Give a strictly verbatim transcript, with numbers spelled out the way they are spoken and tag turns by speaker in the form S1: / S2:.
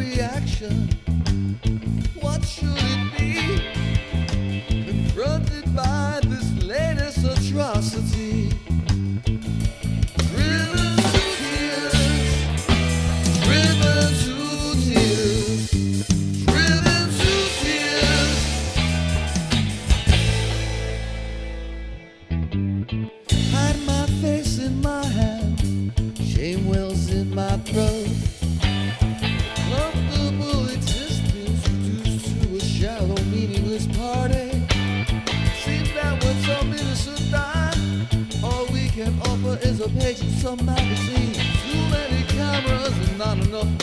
S1: reaction? What should it be? Confronted by this latest atrocity. Driven to tears, driven to tears, driven to tears. Hide my face in my hand, shame wells in my throat. Comfortable existence reduced to a shallow, meaningless party. Seems that when some innocent die, all we can offer is a page in some magazine. Too many cameras and not enough